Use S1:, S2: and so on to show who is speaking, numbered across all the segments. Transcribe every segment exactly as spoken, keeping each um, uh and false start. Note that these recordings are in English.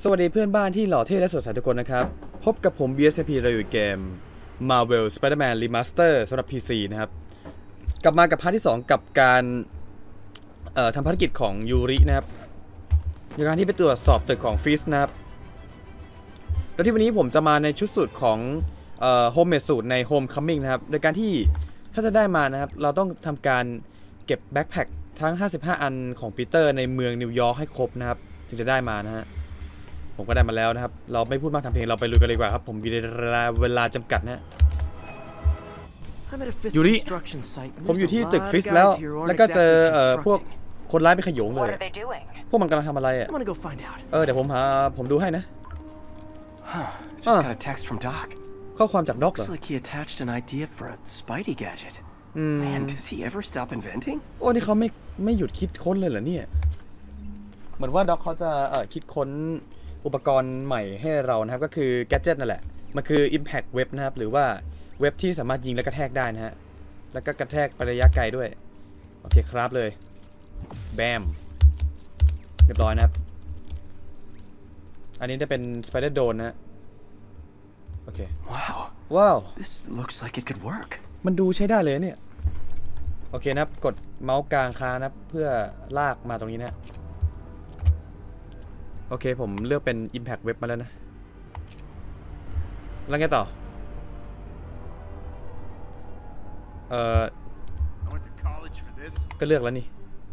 S1: สวัสดีเพื่อนบ้านที่หล่อเท่และสดใสทุกคนนะครับพบกับผม บี เอส พี เราอยู่เกม Marvel Spider-Man Remaster สำหรับ พี ซี นะครับกลับมากับพาร์ทที่สองกับการเอ่อทำภารกิจของยูรินะครับในการที่ไปตรวจสอบตึกของฟิสนะครับแล้วที่วันนี้ผมจะมาในชุดสูตรของเอ่อโฮมเมดสูตรใน Homecoming นะครับโดยการที่ถ้าจะได้มานะครับเราต้องทำการเก็บแบ็คแพ็คทั้งห้าสิบห้าอันของปีเตอร์ในเมืองนิวยอร์กให้ครบนะครับถึงจะได้มานะฮะผมก็ได้มาแล้วนะครับเราไม่พูดมากทำเพลงเราไปลุยกันเลยดีกว่าครับผมมีเวลาจำกัดนะยูริผมอยู่ที่ตึกฟิสแล้วแล้วก็เจอเอ่อพวกคนร้ายเป็นขโยงเลยพวกมันกำลังทำอะไรอ่ะเออเดี๋ยวผมหาผมดูให้นะข้อความจากด็อกเหรออืมโอ้นี่เขาไม่ไม่หยุดคิดค้นเลยเหรอเนี่ยเหมือนว่าด็อกเขาจะเอ่อคิดค้นอุปกรณ์ใหม่ให้เรานะครับก็คือแกดเจ็ตนั่นแหละมันคือ Impact Web นะครับหรือว่าเว็บที่สามารถยิงและกระแทกได้นะฮะแล้วก็กระแทกไประยะไกลด้วยโอเคครับเลยแบมเรียบร้อยนะครับอันนี้จะเป็น Spider Drone นะโอเคว้าวว้าว
S2: This looks like it could work
S1: มันดูใช้ได้เลยเนี่ยโอเคนะครับกดเมาส์กลางค้างนะครับเพื่อลากมาตรงนี้นะโอเคผมเลือกเป็น Impact Web มาแล้วนะแล้วไงต่อเออก็เลือกแล้วนี่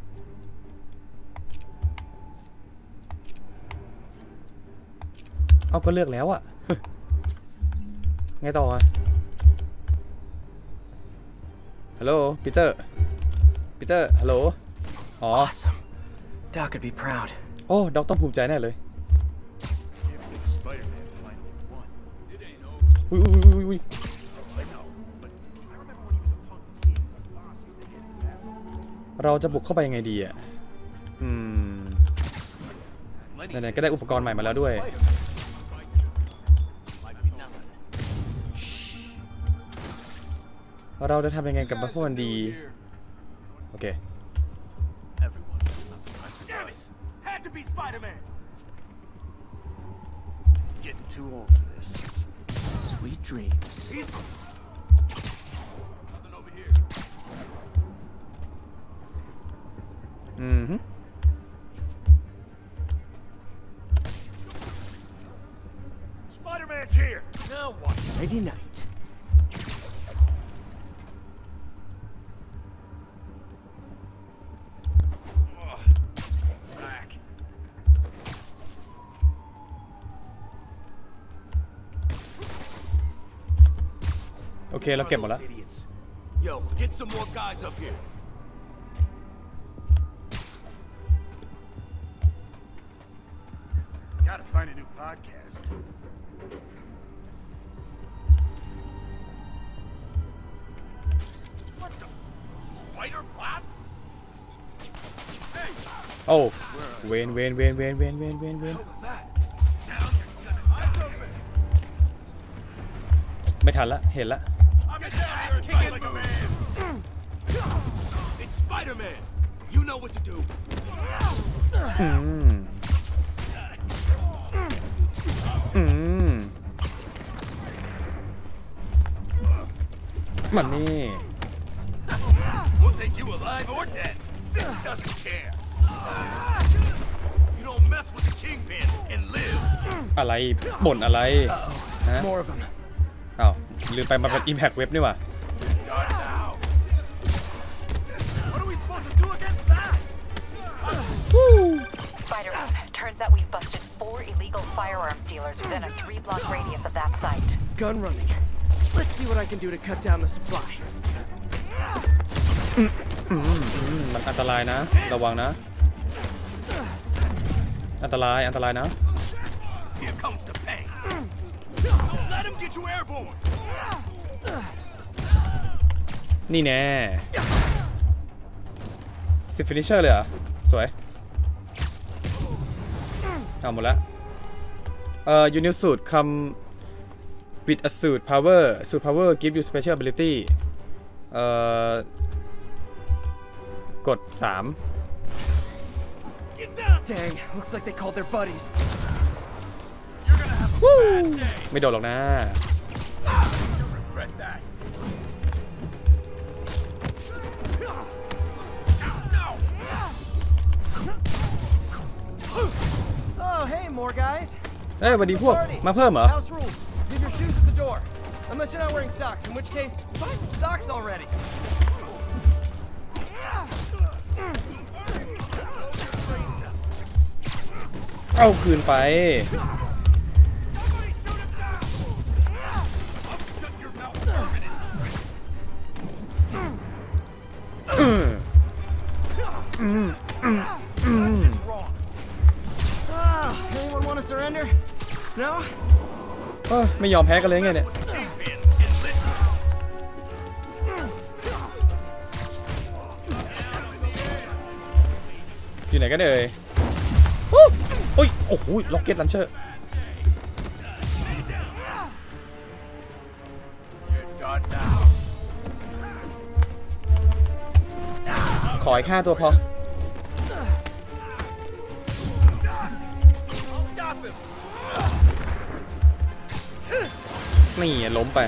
S1: เอาก็เลือกแล้วอะไงต่ออะฮัลโหลปีเตอร์ปีเตอร์ฮัลโหลอ๋อ
S2: Doc could be proud
S1: โอ้ด็อกต้องภูมิใจแน่เลยอุ้ยอุ้ยอุ้ยอุ้ยเราจะบุกเข้าไปยังไงดีอ่ะอืมไหนๆก็ได้อุปกรณ์ใหม่มาแล้วด้วยเราจะทำยังไงกับพวกมันดีโอเค
S3: To be Spider-Man. Getting too old for this.
S2: Sweet dreams.
S3: Nothing over here.
S1: Mm-hmm.
S3: Spider-Man's here. Now what?
S2: Friday night.
S1: โอเคเราเก็บหมดแล้ว
S3: Yo, get some more guys up here. Gotta find a new podcast. What the? Spider bots? Hey.
S1: โอ้เวนเวนเวนเวนเวนเวนเวนเวนไม่ทันละเห็นละ
S3: It's Spider-Man. You know what to do.
S1: อืมอืมมันนี่
S3: We'll take you alive or dead. Doesn't care. You don't mess with the Kingpin and live.
S1: อะไรบ่นอะไรฮะ
S2: More of them.
S1: อ้าวลืมไปมันเป็น Impact Web นี่หว่า
S4: Spider-Man, turns out we've busted four illegal firearms dealers within a three-block radius of that site.
S2: Gun running. Let's see what I can do to cut down the supply.
S1: มันอันตรายนะระวังนะอันตรายอันตรายนะ
S3: Here comes the pain. Let him get you airborne.
S1: นี่แน่สิบฟินิชเชอร์เลยเหรอสวยเอาหมดแล้วเอ่อ you need suit come with a suit power suit power give you special ability เอ่อกดสาม
S2: Dang, looks like they called their buddies.
S1: ไม่โดนหรอกนะ
S2: Oh, hey, more guys.
S1: เอ้ยสวัสดีพวกมาเพิ่มเหรอ
S2: House rules. Leave your shoes at the door. Unless you're not wearing socks, in which case, buy some socks already.
S1: เอาคืนไป
S2: Anyone want to surrender? No?
S1: เอ้ยไม่ยอมแพ้กันเลยไงเนี่ยอยู่ไหนกันเอ่ยโอ้ยโอ้โหล็อกเก็ตลันเชอร์ขออีกห้าตัวพอนี่ล้มไป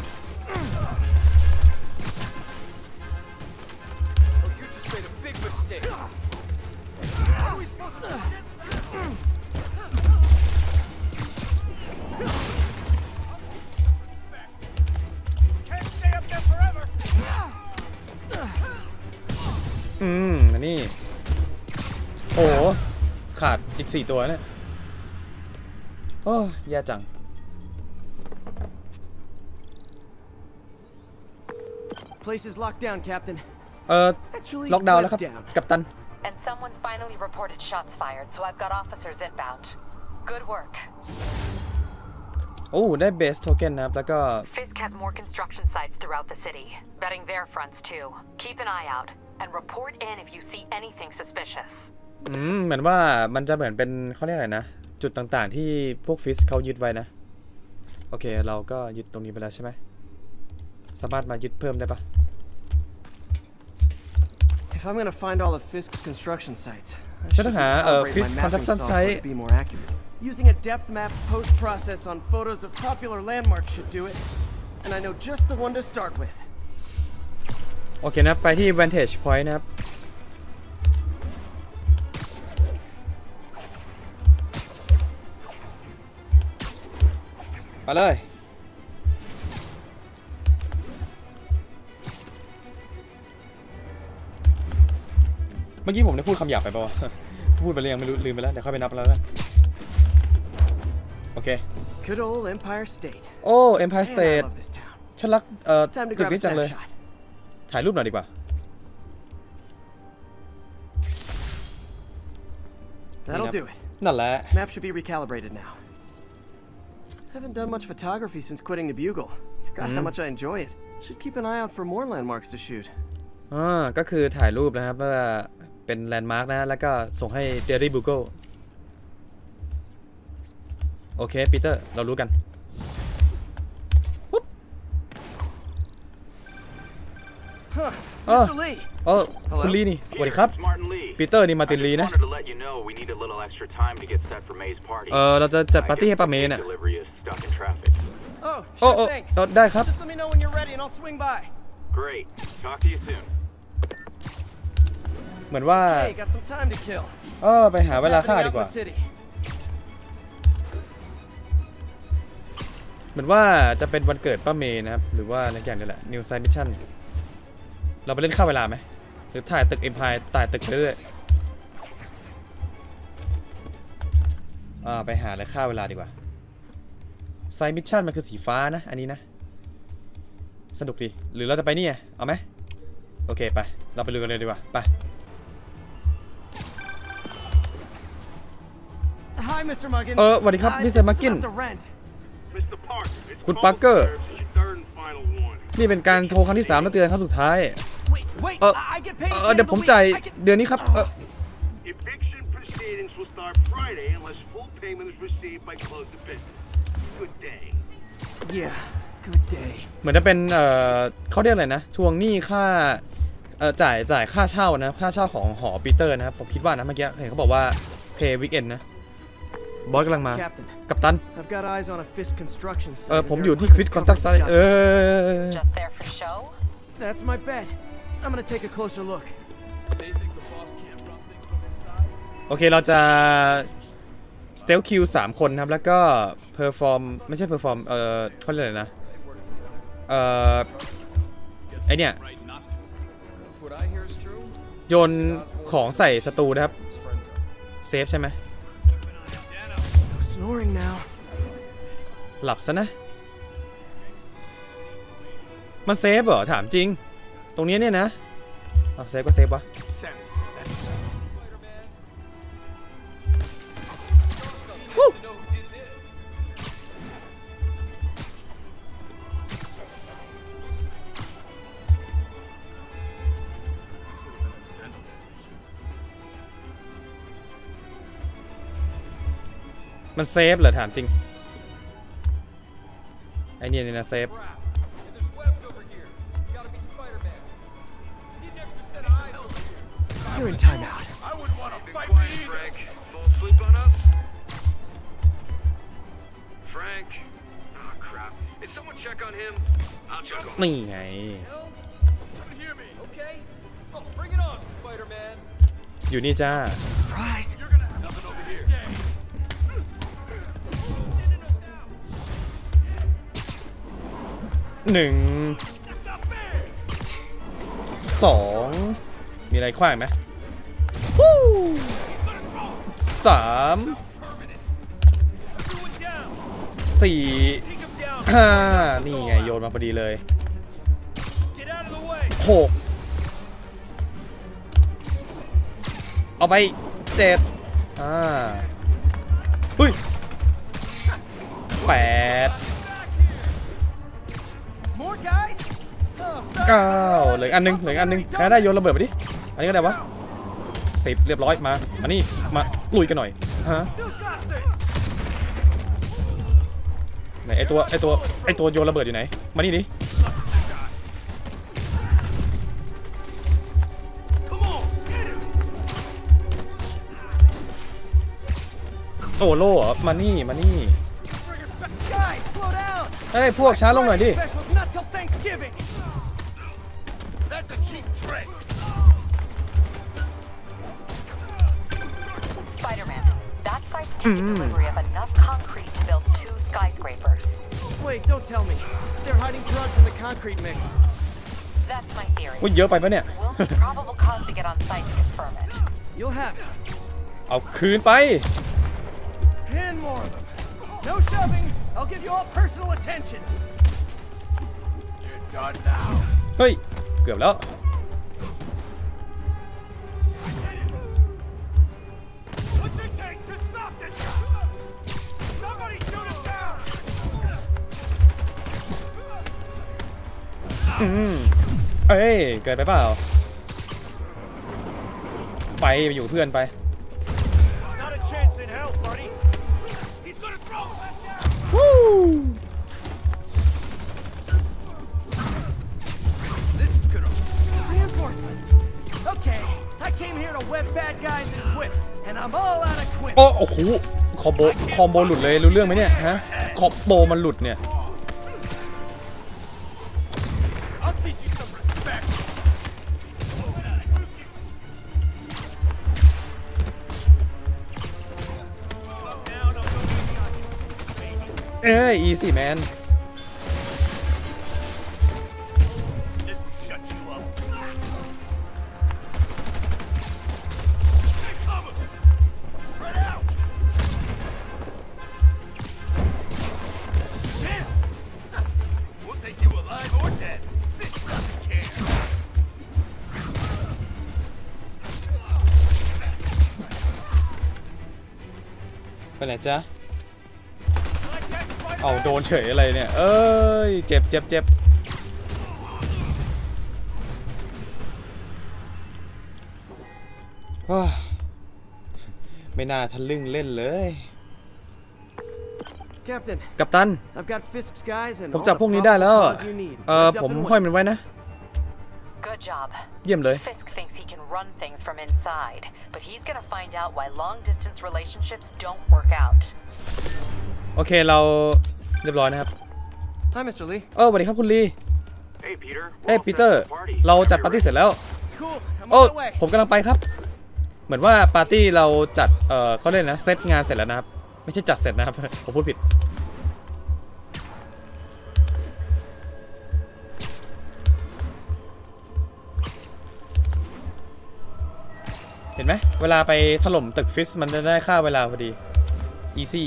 S1: อืมอันนี้โอ้ขาดอีกสี่ตัวเนี่ยโอ้แย่จัง
S2: Place is locked down, Captain.
S1: เออล็อกดาวน์แล้วครับกัปตัน
S4: And someone finally reported shots fired, so I've got officers inbound. Good work.
S1: โอ้ได้เบสโทเค็นนะครับแล้วก็
S4: Fisk has more construction sites throughout the city, betting their fronts too. Keep an eye out and report in if you see anything suspicious.
S1: อืมเหมือนว่ามันจะเหมือนเป็นเขาเรียกอะไรนะจุดต่างๆที่พวกฟิสเขายึดไว้นะโอเคเราก็ยึดตรงนี้ไปแล้วใช่ไหมสามารถมายึดเพิ่มได้ปะ
S2: If I'm gonna find all of Fisk's construction sites, I
S1: ฉันต้องหาเอ่อ
S2: should
S1: Fisk
S2: calibrate my mapping
S1: construction
S2: software
S1: site
S2: to be more accurate. Using a depth map post process on photos of popular landmarks should do it, and I know just the one to start with.
S1: โอเคนะไปที่ Vantage Point นะครับไปเลยเมื่อกี้ผมได้พูดคำหยาบไปป่าวะพูดไปเลยยังไม่รู้ลืมไปแล้วเดี๋ยวค่อยไปนับแล้วกันโอเค
S2: Good old Empire State.
S1: โอ้ Empire
S2: Man, I
S1: State
S2: love this town.
S1: ฉันรักเอ่อ
S2: Time to
S1: ตึก
S2: grab a
S1: นี้จังเลย
S2: snapshot.
S1: ถ่ายรูปหน่อยดีกว่า
S2: That'll do it.
S1: นั่นแหละ
S2: Map should be recalibrated now. Haven't done much photography since quitting the Bugle. Forgot how much I enjoy it. Should keep an eye out for more landmarks to shoot.
S1: อ่าก็คือถ่ายรูปนะครับเพื่อเป็นแลนด์มาร์กนะแล้วก็ส่งให้ Daily Bugle โอเคปีเตอร์เรารู้กันปุ๊บ
S2: Huh, it's
S1: Oh.
S2: Mister Lee.
S1: โอ้คุณลีนี่สวัสดีครับ
S3: It's Martin Lee.
S1: ปีเตอร์นี่มาร์ตินลีนะ
S3: Wanted to let you know we need a little extra time to get set for May's party.
S1: เออเราจะจัดปาร์ตี้ให้ป้าเมย์น่ะ
S3: Delivery is stuck in traffic.
S2: Oh,
S1: โอ้
S2: sure
S1: โอ้
S2: thing.
S1: เออได้ครับ
S2: Just let me know when you're ready and I'll swing by.
S3: Great. Talk to you soon.
S1: เหมือนว่า
S2: Hey, got some time to kill.
S1: เออไปหาเวลา
S2: What's
S1: ฆ่า
S2: happening
S1: ดี
S2: out
S1: ก
S2: in
S1: ว่า
S2: the city?
S1: เหมือนว่าจะเป็นวันเกิดป้าเมย์นะครับหรือว่าอะไรอย่างนี้แหละ New Side Mission เราไปเล่นฆ่าเวลาไหมหรือถ่ายตึก Empire ถ่ายตึกเรื่อยๆอ่าไปหาอะไรฆ่าเวลาดีกว่า Side Mission มันคือสีฟ้านะอันนี้นะสนุกดีหรือเราจะไปนี่เอาไหมโอเคไปเราไปลุยกันเลยดีกว่าไป
S2: Hi, Mister Muggins.
S1: เออสวัสดีครับ
S2: Uh,
S1: มิสเตอร์
S2: this
S1: มั
S2: is
S1: กกิน
S2: about the rent.
S3: Mister Parker, it's
S1: Good
S3: public
S1: Parker.
S3: service. It's your third and final warning.
S1: นี่เป็นการโทรครั้งที่สามแล้วเตือนครั้งสุดท้าย
S2: Wait, wait.
S1: เออ
S2: I I get paid.
S1: เอ
S2: at the
S1: อ
S2: end
S1: เดี๋ย
S2: of
S1: ว
S2: the
S1: ผม
S2: week.
S1: จ่าย
S2: I can-
S1: เดือนนี้ครับเออ
S3: Eviction proceedings will start Friday unless full payment is received by close of business. Good day.
S2: Yeah, good day.
S1: เหมือนจะเป็นเออเขาเรียกอะไรนะทวงหนี้ค่าเออจ่ายจ่ายค่าเช่านะค่าเช่าของหอปีเตอร์นะครับผมคิดว่านะเมื่อกี้เห็นเขาบอกว่า pay weekend นะบอสกำลังมา
S2: Captain,
S1: กัปตัน
S2: I've got eyes on a Fisk construction
S1: เออ
S2: site.
S1: ผมอยู่ที่ควิสคอนแทคไซต์เออ
S4: Just there for show?
S2: That's my bet. I'm gonna take a closer look.
S1: โอเคเราจะสเตลคิวสามคนครับแล้วก็เพอร์ฟอร์มไม่ใช่เพอร์ฟอร์มเออเขาเรียกอะไรนะเออไอเนี่ยโยนของใส่ศัตรูนะครับเซฟใช่ไหม
S2: Snoring now.
S1: หลับซะนะมันเซฟเหรอถามจริงตรงนี้เนี่ยนะอ่ะเซฟก็เซฟวะมันเซฟเหรอถามจริงไอเนี่ยนี่นะเซฟ
S2: You're in timeout.
S3: I wouldn't want to fight me either. Frank, fall asleep on us? Frank? Oh crap. Did someone check on him? I'll check on him.
S1: นี่ไง
S3: Hear me, okay? Oh, bring it on, Spider-Man.
S1: อยู่นี่จ้า
S2: Surprise.
S3: You're gonna have nothing over here.
S1: หนึ่งสองมีอะไรขว้างไหมสามสี่ห้านี่ไงโยนมาพอดีเลยหกเอาไปเจ็ดอ่าเฮ้ยแปดเก้าเหลืออันนึงเหลืออันนึงใครได้โยนระเบิดไปดิอันนี้ก็ได้วะสิบเรียบร้อยมาอันนี้มาลุยกันหน่อยฮะไหนไอตัวไอตัวไอตัวโยนระเบิดอยู่ไหนมานี่ดิโอ้โล่เหรอมานี่มานี่เอ้ยพวกช้าลงหน่อยดิ
S4: Spider-Man, that site's taking delivery of enough concrete to build two skyscrapers.
S2: Wait, don't tell me. They're hiding drugs in the concrete mix.
S4: That's my theory.
S1: อุ้ยเยอะไปปะเนี่ย
S4: We'll need probable cause to get on site to confirm it.
S2: You'll have it.
S1: เอาคืนไป
S2: And more of them. No shoving. I'll give you all personal attention.
S3: You're done now.
S1: เฮ้ยเกือบแล้ว
S3: What's it take to stop this? Somebody shoot him down.
S1: อืมเอ้ยเกิดไปเปล่าไปไปอยู่เพื่อนไป
S3: Not a chance in hell, buddy. He's gonna throw us down.
S1: วู้
S3: This is gonna.
S2: Reinforcements. Okay, I came here to web bad guys and whip, and I'm all out of quips.
S1: โอ้โอ้โหคอมโบคอมโบหลุดเลยรู้เรื่องไหมเนี่ยฮะคอมโบมันหลุดเนี่ย
S3: I'll teach you some respect.
S1: เอ้ย easy man
S3: This will shut you up. Hey, cover! Spread out! Damn! We'll take you alive or dead. This doesn't care.
S1: ไปไหนจ๊ะเอาโดนเฉยอะไรเนี่ยเอ้ยเจ็บเจ็บเจ็บไม่น่าทะลึ่งเล่นเลย
S2: Captain,
S1: กัปตัน
S2: I've got Fisk's guys and
S1: ผม
S2: all
S1: จับ
S2: the
S1: พวกนี้ได้แล้ว
S2: probable cause you need.
S1: เออ
S2: Rigged up
S1: ผม
S2: and
S1: ห้อย
S2: waiting.
S1: มันไว้นะ
S4: Good job.
S1: เยี่ยมเลย
S4: Fisk thinks he can run things from inside, but he's gonna find out why long-distance relationships don't work out.
S1: โอเคเราเรียบร้อยนะครับ
S2: Hi, Mister Lee.
S1: เออสวัสดีครับคุณลี
S3: Hey, Peter.
S1: เฮ้ยปีเตอร์เราจัดปาร์ตี้เสร็จแล้ว
S2: Cool. I'm
S1: โอ้
S2: on my way.
S1: ผมกำลังไปครับเหมือนว่าปาร์ตี้เราจัดเออเขาเรียกนะเซตงานเสร็จแล้วนะครับไม่ใช่จัดเสร็จนะครับ ผมพูดผิดเห็นไหมเวลาไปถล่มตึกฟิสมันจะได้ค่าเวลาพอดี easy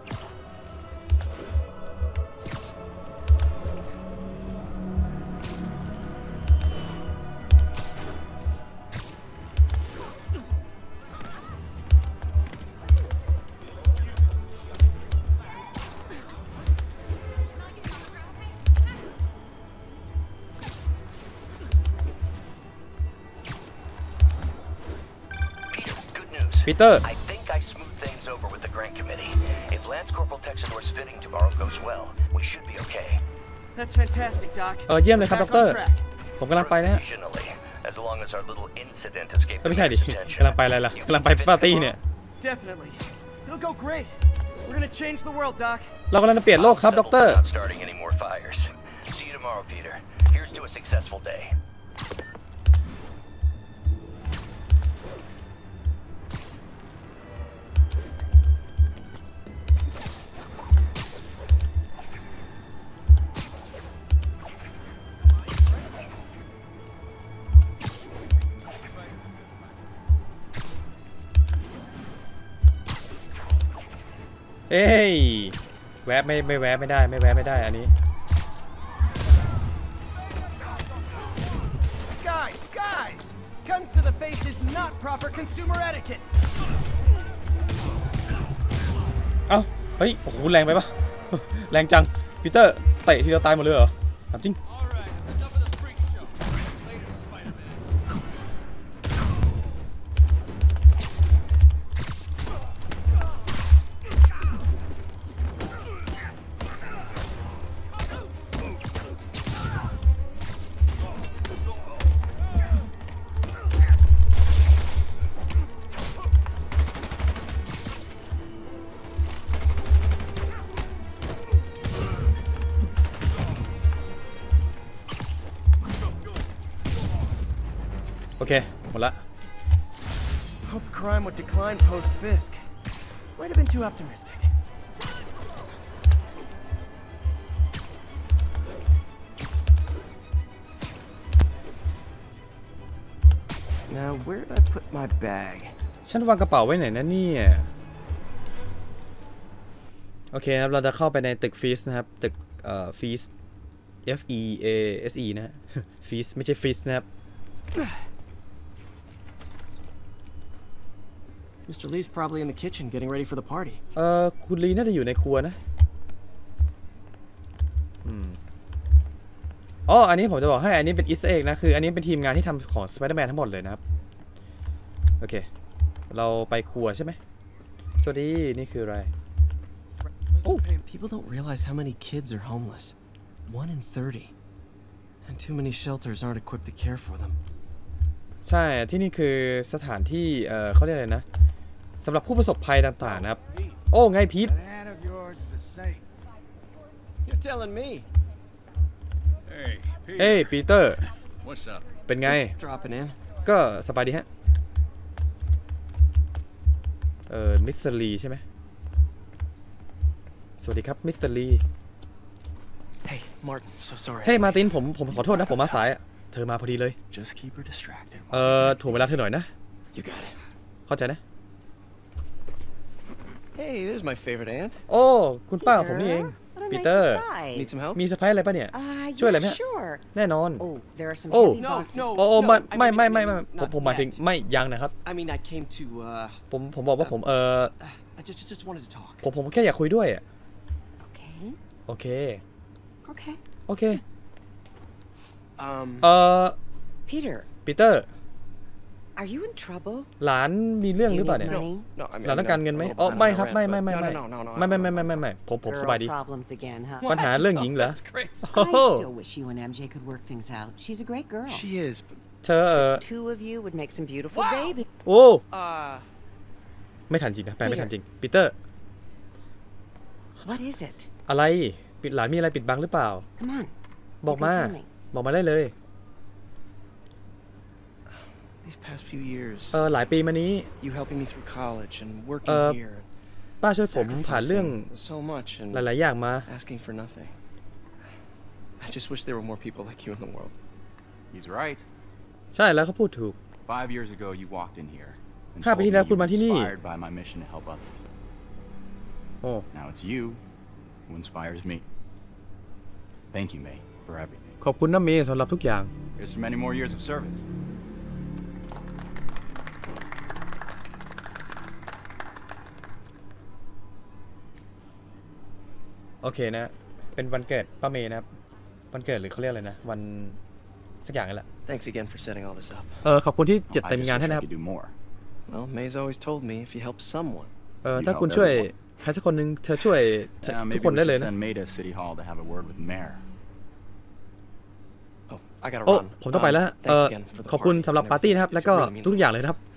S1: ปีเตอร์
S5: I think I smoothed things over with the grant committee. If Lance Corporal Texidor's fitting tomorrow goes well, we should be okay.
S2: That's fantastic, Doc.
S1: เออเยี่ยมเลยครับด็อกเตอร์ ผมกำลังไปนะฮะ
S5: Provisionally, as long as our little incident escaped
S1: ไม่ใช่ดิ
S5: the attention.
S1: กำลังไปอะไรล่ะกำลังไปปาร์ตี้เนี่ย
S2: Definitely. It'll go great. We're gonna change the world, Doc.
S1: เรากำลังจะเปลี่ยนโลกครับด็อกเตอร์
S5: Not starting any more fires. See you tomorrow, Peter. Here's to a successful day. เอ้ยแวะไม่ไม่แวะไม่ได้ไม่แวะไม่ได้อันนี้
S2: Guys, guys! Guns to the face is not proper consumer etiquette.
S1: เอ้าเฮ้ยโอ้โหแรงไปปะ แรงจังปีเตอร์เตะทีเดียวตายหมดเลยเหรอถามจริงโอเคหมดละ
S2: Hope crime would decline post-Fisk. Might have been too optimistic. Now, where did I put my bag?
S1: ฉันวางกระเป๋าไว้ไหนนะเนี่ยโอเคครับเราจะเข้าไปในตึกฟีสนะครับตึกเอ่อฟีส F E A S E นะฮะ ฟีสไม่ใช่ฟีสนะครับ
S2: Mister Lee's probably in the kitchen getting ready for the party.
S1: เอ่อคุณลีน่าจะอยู่ในครัวนะอืมอ๋ออันนี้ผมจะบอกให้อันนี้เป็นอีสเตอร์เอ็กนะคืออันนี้เป็นทีมงานที่ทำของ Spider-Man ทั้งหมดเลยนะครับโอเคเราไปครัวใช่ไหมสวัสดีนี่คืออะไร
S2: Oh, people don't realize how many kids are homeless. One in thirty. And too many shelters aren't equipped to care for them.
S1: ใช่ที่นี่คือสถานที่เอ่อเขาเรียกอะไรนะสำหรับผู้ประสบภัยต่างๆนะครับโอ้ไงพีท
S2: You're telling me.
S1: เอ้ยปีเตอร์
S6: What's up?
S1: เป็นไง
S2: Just dropping in.
S1: ก็สบายดีฮะเอ่อมิสเตอร์ลีใช่ไหมสวัสดีครับมิสเตอร์ลี
S2: Hey, Martin. So sorry.
S1: เฮ้ยมาร์ตินผมผมขอโทษนะผมมาสายอะเธอมาพอดีเลย
S2: Just keep her distracted.
S1: เอ่อถ่วงเวลาเธอหน่อยนะ
S2: You got it.
S1: เข้าใจนะ
S2: Hey, there's my favorite aunt.
S1: โอ้คุณป้าของผมนี่เอง
S7: What a
S1: ปี
S7: nice
S1: เตอร์
S7: surprise.
S2: Need some help?
S1: มีเซอร์ไพรส์อะไรป่ะเนี่ย
S7: Uh,
S1: ช่วยอะไร
S7: yeah,
S1: ไหมฮะ
S7: sure.
S1: แน่นอน
S7: Oh, there are some
S1: Oh.
S7: heavy
S2: No,
S7: boxes.
S2: no.
S1: โอ้โอ้ไม่
S2: I
S1: ไม่
S2: mean,
S1: ไม่ไม่
S2: maybe
S1: ไม่ผม
S2: not
S1: ผมหมายถึง
S2: yet.
S1: ไม่ยังนะครับ
S2: I mean, I came to, uh,
S1: ผมผมบอกว่าผมเออ
S2: I just, just wanted to talk.
S1: ผมผมแค่อยากคุยด้วยอะ
S7: Okay.
S1: โอเค
S7: Okay.
S1: โอเค
S2: Um,
S1: เออ
S7: Peter,
S1: ปีเตอร์
S7: are you in trouble?
S1: หลานมีเรื่อง
S7: Do
S1: ห
S7: you
S1: รือเปล่า
S7: need
S1: เนี่ย
S7: money?
S2: no, I mean,
S1: หลาน
S2: I
S1: ต้อง
S2: mean,
S1: การ
S2: I'm
S1: เงินไหม
S2: a little
S1: อ๋อ
S2: behind
S1: ไม่
S2: on
S1: ครับ
S2: rent,
S1: ไม่
S2: but-
S1: ไม่ไม่
S2: no,
S1: ไม่
S2: no, no, no, no,
S1: ไม่ไม่
S2: I'm
S1: ไม่
S2: all
S1: ไม่
S2: right.
S1: ไม่ไม่ผมผม
S7: Girl
S1: สบายดี
S7: problems again, huh?
S1: ปัญหาเรื่องหญิงเหรอ
S2: That's crazy.
S1: โอ้โห
S7: I still wish you and M J could work things out. She's a great girl.
S2: She is, but
S1: เธอเออ
S7: Two of you would make some beautiful baby.
S1: โอ้
S2: Uh,
S1: ไม่ทันจริงนะแปลไม่ทันจริงปีเตอร์
S7: What is it?
S1: อะไรปิดหลานมีอะไรปิดบังหรือเปล่า
S7: Come on.
S1: บอกมา
S7: tell me.
S1: บอกมาได้เลย
S2: these past few years,
S1: เออหลายปีมานี้
S2: you helping me through college and working
S1: Uh,
S2: here,
S1: ป้าช่วยผมผ่านเรื่อง
S2: sacrificing so much
S1: ห
S2: and
S1: ลายๆอย่างมา
S2: asking for nothing. I just wish there were more people like you in the world.
S6: He's right.
S1: ใช่แล้วเขาพูดถูก
S6: Five years ago, you walked in here and
S1: ห้า
S6: told
S1: ปี
S6: me
S1: ที่แล้ว
S6: you
S1: คุณ
S6: were
S1: มาที่นี่
S6: inspired by my mission to help others.
S1: โอ้
S6: Now it's you who inspires me. Thank you, May, for everything.
S1: ขอบคุณนะเมย์สำหรับทุกอย่าง
S6: Here's for many more years of service.
S1: โอเคนะ เป็นวันเกิดป้าเมย์นะครับวันเกิดหรือเขาเรียกอะไรนะวันสักอย่างนั่นแหละ
S2: Thanks again for setting all this up.
S1: เออขอบคุณที่จัด
S6: I
S1: เต็ม
S6: just
S1: งาน
S6: wish
S1: ให้
S6: I
S1: นะครับ
S6: could do more.
S2: Well, May's always told me if you help someone.
S1: เออถ้าคุณช่วยใครสักคนหนึ่งเธอช่วย
S6: Yeah,
S1: ทุก
S6: maybe
S1: คน
S6: we
S1: ได้
S6: should
S1: เลยนะ
S6: send May to City Hall to have a word with the mayor.
S2: Oh, I gotta
S1: โอ้
S2: run.
S1: ผมต้องไปแล้ว
S2: Um,
S1: เอ
S2: thanks
S1: อ
S2: again for the
S1: ขอบคุณ
S2: party
S1: สำหรับ
S2: and
S1: ปาร์ตี้นะครับ
S2: everything.
S1: แล้วก็
S2: It really means
S1: ทุก
S2: a
S1: อย่าง
S2: lot.
S1: เลยนะครับ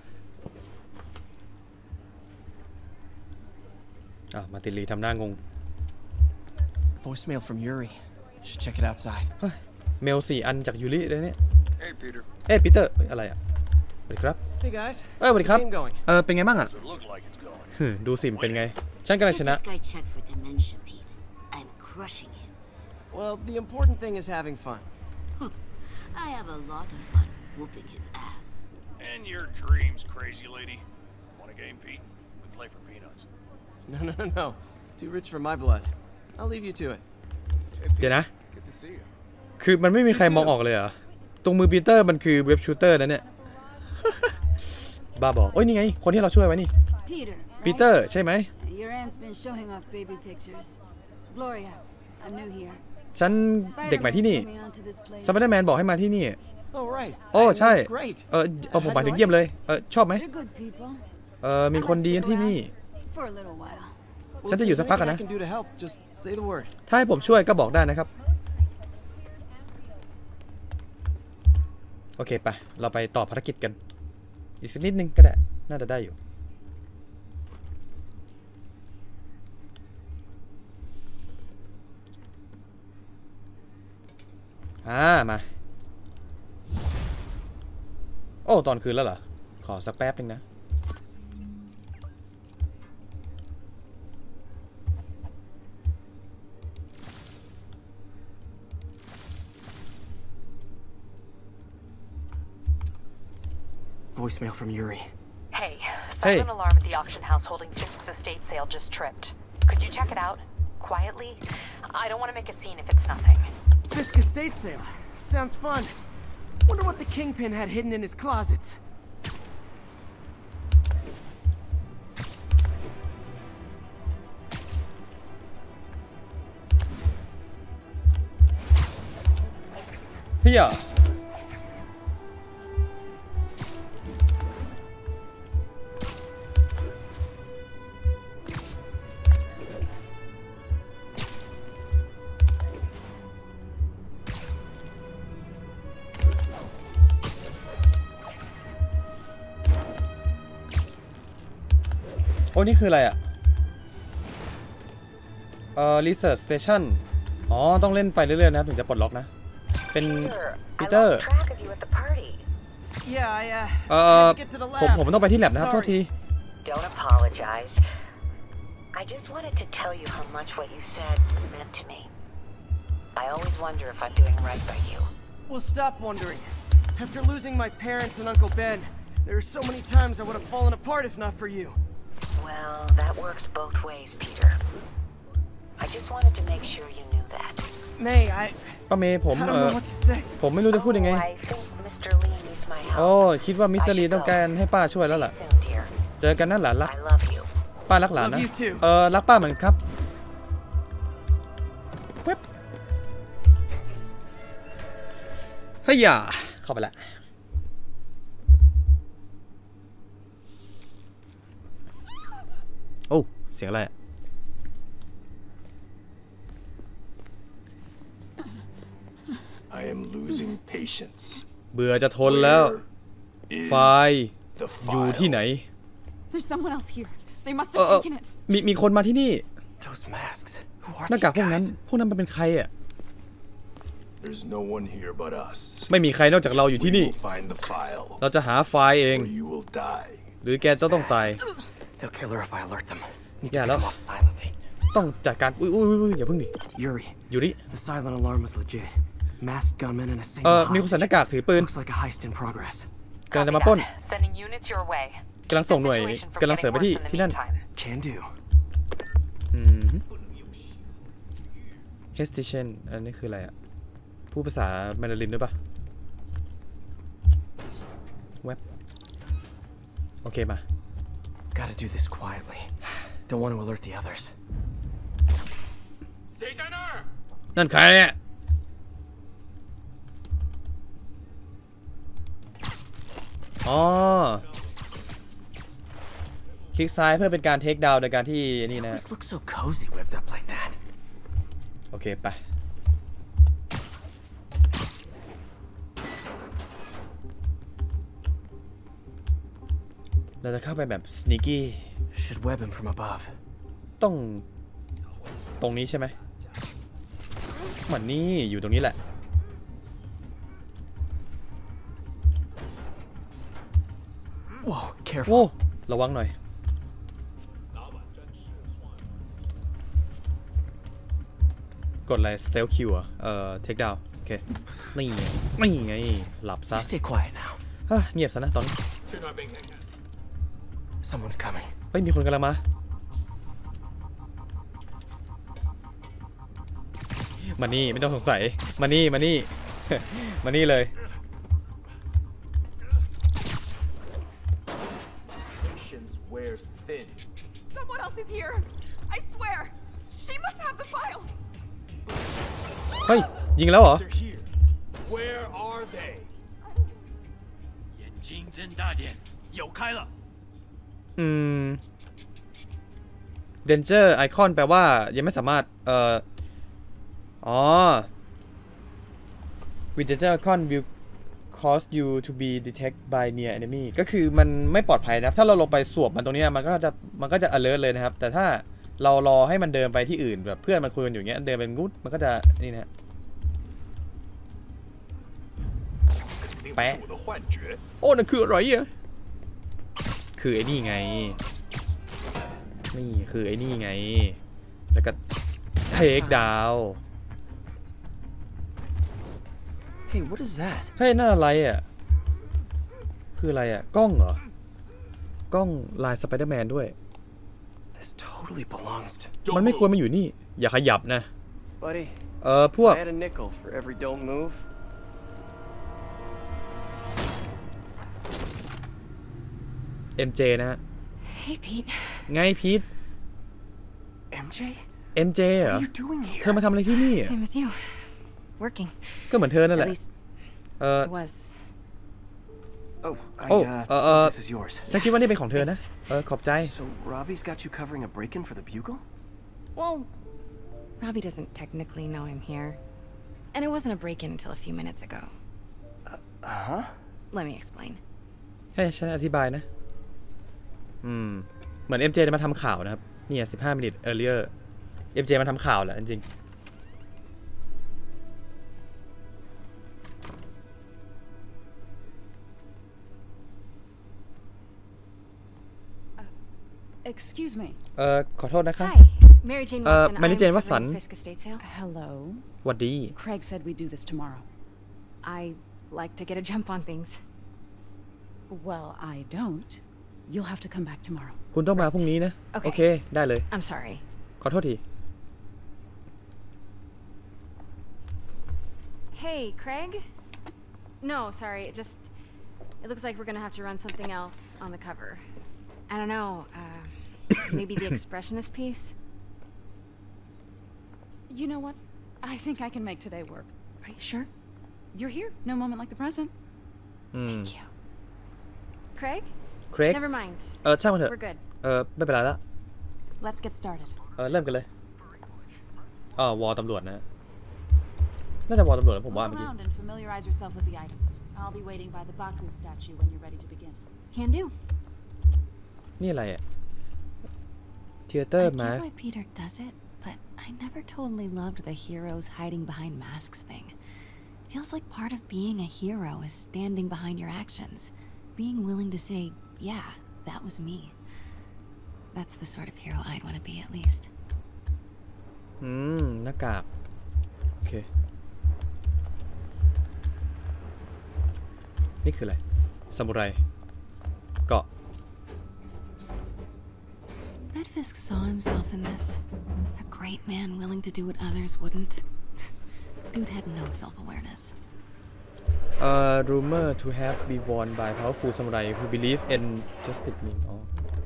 S1: อ่ะมาติลีทำหน้างง
S2: Voicemail from Yuri. Should check it outside.
S1: เมลสี่อันจากยูริเลยเนี่ย
S3: Hey, Peter.
S1: เอ้ปีเตอร์อะไรอ่ะสวัสดีครับ
S2: Hey guys.
S1: เออสวัสดีครับ
S2: How's the game going?
S1: เออเป็นไงบ้างอ่ะ
S3: Does it look like it's going?
S1: ฮึดูสิมเป็นไง ฉันกำลังชนะ
S8: That guy checked for dementia, Pete. I'm crushing him.
S2: Well, the important thing is having fun.
S8: I have a lot of fun whooping his ass.
S3: And your dreams, crazy lady. Want a game, Pete? We play for peanuts.
S2: No, no, no, no. Too rich for my blood. I'll leave you to it.
S1: เดี๋ยวนะ
S3: Good to see you.
S1: คือมันไม่มีใครมองออกเลยเหรอ ตรงมือปีเตอร์มันคือเว็บชูเตอร์นะเนี่ย บ้าบอกโอ้ยนี่ไง คนที่เราช่วยไว้นี่
S8: Peter.
S1: ปีเตอร์ใช่ไหม
S8: Your aunt's been showing off baby pictures. Gloria, I'm new here.
S1: ฉันเด็กใหม่ที่นี่
S8: Spider-Man put me onto this place.
S1: สไปเดอร์แมนบอกให้มาที่นี่
S2: Oh, right.
S1: โอ้ใช่
S2: Great.
S1: เออเอาผมหมายถึงเยี่ยมเลย เออชอบไหม
S8: They're good people.
S1: เออมีคนดีที่นี่
S8: For a little while.
S2: Well,
S1: ฉัน
S2: if
S1: จะอยู่
S2: there's
S1: สักพักอะ
S2: anything
S1: นะ
S2: I can do to help, just say the word.
S1: ถ้าให้ผมช่วยก็บอกได้นะครับ โอเคไปเราไปต่อภารกิจกัน อีกสักนิดนึงก็ได้ น่าจะได้อยู่ อ่ามา โอ้ ตอนคืนแล้วเหรอ ขอสักแป๊บนึงนะ
S2: Voicemail from Yuri.
S4: Hey,
S1: Hey.
S4: silent alarm at the auction house holding Fisk's estate sale just tripped. Could you check it out? Quietly? I don't want to make a scene if it's nothing.
S2: Fisk estate sale. Sounds fun. Wonder what the Kingpin had hidden in his closets.
S1: Here. โอ้นี่คืออะไรอ่ะ เอ่อ research station อ๋อ ต้องเล่นไปเรื่อยๆนะครับถึงจะปลดล็อกนะ เป็น ปีเตอร์
S4: track of you at the party.
S2: Yeah, I, uh,
S1: เอ่อ
S2: had to get to the
S1: ผม
S2: lab.
S1: ผมต้องไปที่แลบนะครับ โทษที
S9: Don't apologize. I just wanted to tell you how much what you said meant to me. I always wonder if I'm doing right by you.
S2: Well, stop wondering. After losing my parents and Uncle Ben, there are so many times I would have fallen apart if not for you.
S9: Well, that works both ways, Peter. I just wanted to make sure you knew that.
S2: May, I...
S1: ป้าเมย์ผม
S2: I
S1: เอ
S2: don't
S1: อ
S2: know what to say.
S1: ผมไม่รู้จะพูดยังไง
S9: Oh, I think Mister Lee needs my
S1: โอ้
S9: help.
S1: คิดว่ามิสเตอร์ลีต้องการให้ป้าช่วยแล้ว
S9: See
S1: ล่ะ
S9: you soon, dear.
S1: เจอกันนะหลานรัก
S9: I love you.
S1: ป้ารักหลานนะ
S2: Love you too.
S1: เออรักป้าเหมือนครับเว็บเฮ้ยอย่าเข้าไปละโอ้เสียงอะไรอะ
S10: I am losing patience.
S1: เบื่อจะทนแล้วไฟล์อยู่ที่ไหน
S8: There's someone else here. They must
S1: เอ
S8: have
S1: อ
S8: taken it.
S1: มีมีคนมาที่นี่
S2: Those masks. Who are
S1: หน้ากาก
S2: these
S1: พวกนั้น
S2: guys?
S1: พวกนั้นมันเป็นใครอ่ะ
S10: There's no one here but us.
S1: ไม่มีใครนอกจากเราอยู่ที่
S10: We
S1: นี่
S10: will find the file,
S1: เราจะหาไฟล์เอง
S10: or you will die.
S1: หรือแกจะต้องตาย
S2: They'll kill her if I alert them. Need to
S1: Yeah,
S2: pick
S1: look.
S2: them off silently.
S1: ต้องจัดการอุ้ยอุ้ยอุ้ยอย่าเพิ่งดิ
S2: Yuri,
S1: อยู่ดิ
S2: the silent alarm was legit. Masked gunmen and a
S1: เอ
S2: single
S1: อมีคนใส่หน้า
S2: hostage.
S1: กากถือปืน
S2: Looks like a heist in progress.
S1: กำลังจะมาปล้น
S4: Sending units your way.
S1: กำลังส่งหน่วยกำลังเสริมไปที่ที่นั่น
S2: Can do.
S1: อืม hesitation อันนี้คืออะไรอ่ะพูดภาษาแมนดารินด้วยปะเว็บโอเคมา
S2: Gotta do this quietly. Don't want to alert the others.
S1: นั่นใครอ่ะอ๋อคลิกซ้ายเพื่อเป็นการเทคดาวน์โดยการที่นี่นะ
S2: This looks so cozy whipped up like that.
S1: โอเคไปเราจะเข้าไปแบบ sneaky
S2: Should web him from above.
S1: ต้องตรงนี้ใช่ไหมเหมือนนี่อยู่ตรงนี้แหละ
S2: Whoa, careful.
S1: โว้ระวังหน่อยกดอะไร stealth kill อ่ะเอ่อ take down โอเคนี่นี่ไงหลับซะ
S2: You stay quiet now.
S1: เฮ้ยเงียบซะนะตอนนี้
S2: Someone's coming.
S1: เฮ้ยมีคนกำลังมามานี่ไม่ต้องสงสัยมานี่มานี่ มานี่เลย
S3: wears thin.
S8: Someone else is here. I swear. She must have the file.
S1: เฮ้ยยิงแล้วเหรอ
S3: They're here. Where are they?
S11: 眼睛睁大点，有开了。
S1: อืม danger icon แปลว่ายังไม่สามารถเอ่ออ๋อ with danger icon will cause you to be detected by near enemy ก็คือมันไม่ปลอดภัยนะครับถ้าเราลงไปสวบมันตรงนี้มันก็จะมันก็จะ alert เลยนะครับแต่ถ้าเรารอให้มันเดินไปที่อื่นแบบเพื่อนมันคุยกันอยู่เงี้ยเดินเป็นงุดมันก็จะนี่นะแปะโอ้นั่นคืออะไรอ่ะคือไอ้นี่ไงนี่คือไอ้นี่ไงแล้วก็เทคดาว
S2: Hey, what is that?
S1: เฮ้ยนั่นอะไรอ่ะคืออะไรอ่ะกล้องเหรอ กล้องลายสไปเดอร์แมนด้วย
S2: This totally belongs to.
S1: มันไม่ควรมาอยู่นี่อย่าขยับนะ
S2: Buddy,
S1: เออพวก
S2: I had a nickel for every don't move.
S1: เอ็ม เจ นะฮะ
S8: Hey, Pete.
S1: ไงพีท
S2: M J?
S1: เอ็ม เจ เหร
S2: What
S1: อ
S2: are you doing
S1: เธอ
S2: here?
S1: มาทำอะไรที่นี่
S8: Same as you. Working.
S1: ก็เหมือนเธอนั่นแห
S8: At
S1: ละ
S8: least
S1: เออ
S8: it was.
S2: Oh, I,
S1: Oh,
S2: uh,
S1: uh, uh,
S2: this is yours.
S1: ฉันคิดว่านี่เป็นของเธอนะเออขอบใจ
S2: So Robbie's got you covering a break-in for the Bugle?
S8: Well, Robbie doesn't technically know I'm here. And it wasn't a break-in until a few minutes ago.
S2: Uh huh.
S8: Let me explain.
S1: ให้ฉันอธิบายนะอืมเหมือน เอ็ม เจ จะมาทำข่าวนะครับเนี่ยสิบห้า minutes earlier เอ็ม เจ มาทำข่าวแหละจริง
S12: Excuse me.
S1: เออขอโทษนะคะ
S8: Hi, Mary Jane
S1: เอ่อ
S8: Watson.
S1: Mary
S8: I'm
S1: Jane
S8: covering
S1: Watson
S8: the Fisk estate sale.
S12: Hello.
S1: หวัดดี
S12: Craig said we'd do this tomorrow.
S8: I like to get a jump on things.
S12: Well, I don't. You'll have to come back tomorrow.
S1: คุณต้องมาพรุ่งนี้นะ
S8: Okay.
S1: โอเคได้เลย
S8: I'm sorry.
S1: ขอโทษที
S8: Hey, Craig? No, sorry. It just it looks like we're gonna have to run something else on the cover. I don't know. Uh, maybe the expressionist piece.
S12: You know what? I think I can make today work.
S8: Are you sure?
S12: You're here. No moment like the present.
S1: อืม
S8: Thank you. Craig?
S1: เครก
S8: Never mind.
S1: เออช่างมันเถอะ
S8: We're good.
S1: เออไม่เป็นไรละ
S12: Let's get started.
S1: เออเริ่มกันเลยอ๋อวอลตำรวจนะน่าจะวอลตำรวจนะผมว่า
S12: Look
S1: เมื่อกี้
S12: around and familiarize yourself with the items. I'll be waiting by the Baku statue when you're ready to begin.
S8: Can do.
S1: นี่อะไรอะเทเตอร์
S13: I
S1: มา
S13: get
S1: ส
S13: why Peter does it, but I never totally loved the heroes hiding behind masks thing. Feels like part of being a hero is standing behind your actions, being willing to say, yeah, that was me. That's the sort of hero I'd want to be at least.
S1: อืมหน้ากากโอเคนี่คืออะไรซามูไรเกาะ
S13: Bet Fisk saw himself in this. A great man willing to do what others wouldn't. Dude had no self-awareness.
S1: Uh, rumor to have been worn by powerful samurai who believe in justice นี่อ๋อ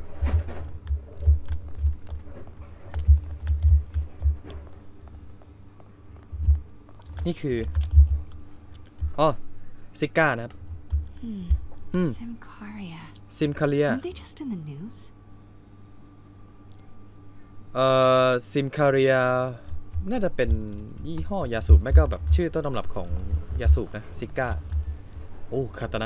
S1: นี่คืออ๋อซิก้านะครับ
S13: Hmm.
S1: อืม
S13: Simcaria.
S1: ซิมคาเรีย
S13: Weren't they just in the news?
S1: เอ่อซิมคาเรียน่าจะเป็นยี่ห้อยาสูบไม่ก็แบบชื่อต้นตำรับของยาสูบนะซิก้าโอ้คาตานะ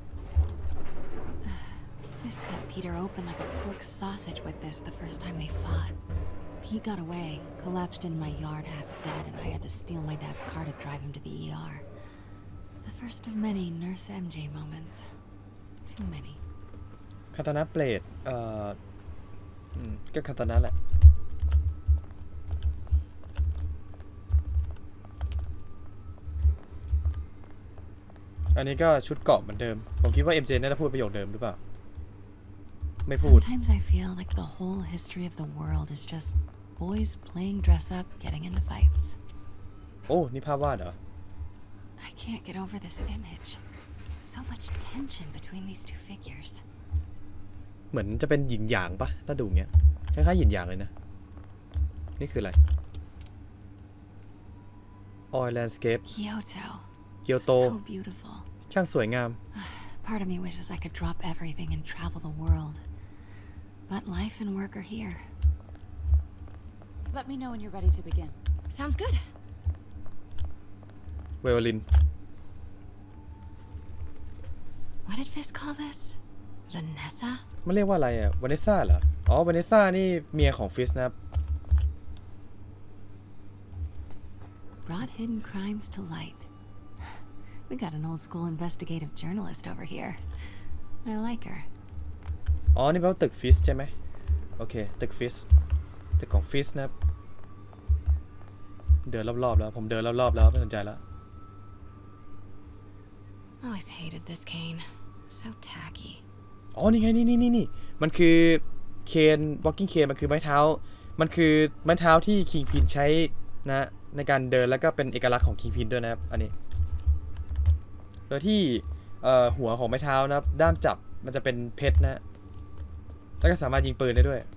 S13: This cut Peter open like a pork sausage with this the first time they fought. Pete got away, collapsed in my yard half dead, and I had to steal my dad's car to drive him to the E R. The first of many Nurse เอ็ม เจ moments. Too many.
S1: คาตานะเปรตเอ่ออืมก็คาตานะแหละอันนี้ก็ชุดเกาะเหมือนเดิมผมคิดว่า เอ็ม เจ น่าจะพูดประโยคเดิมหรือเปล่าไม่พูด
S13: Sometimes I feel like the whole history of the world is just boys playing dress up, getting into fights.
S1: โอ้นี่ภาพวาดเหรอ
S13: I can't get over this image. So much tension between these two figures.
S1: เหมือนจะเป็นหยินหยางปะถ้าดูเงี้ยคล้ายๆหยินหยางเลยนะนี่คืออะไร Oil Landscape
S13: Kyoto.
S1: เกียวโต
S13: So beautiful.
S1: ช่างสวยงาม
S13: Part of me wishes I could drop everything and travel the world. But life and work are here.
S12: Let me know when you're ready to begin.
S8: Sounds good.
S1: ไวโอลิน
S13: What did Fisk call this? Vanessa?
S1: มันเรียกว่าอะไรอ่ะวาเนซ่าเหรออ๋อวาเนซ่านี่เมียของฟิสนะครับ
S13: Brought hidden crimes to light. We got an old school investigative journalist over here. I like her.
S1: อ๋อนี่แปลว่าตึกฟิสใช่ไหมโอเคตึกฟิสตึกของฟิสนะครับเดินรอบๆแล้วผมเดินรอบๆแล้วไม่สนใจแล้ว
S13: Always hated this cane. So tacky.
S1: อ๋อนี่ไงนี่นี่นี่นี่มันคือเคน walking cane มันคือไม้เท้ามันคือไม้เท้าที่คิงพินใช้นะในการเดินแล้วก็เป็นเอกลักษณ์ของคิงพินด้วยนะครับอันนี้โดยที่หัวของไม้เท้านะครับด้ามจับมันจะเป็นเพชรนะแล้วก็สามารถยิงปืนได้ด้วย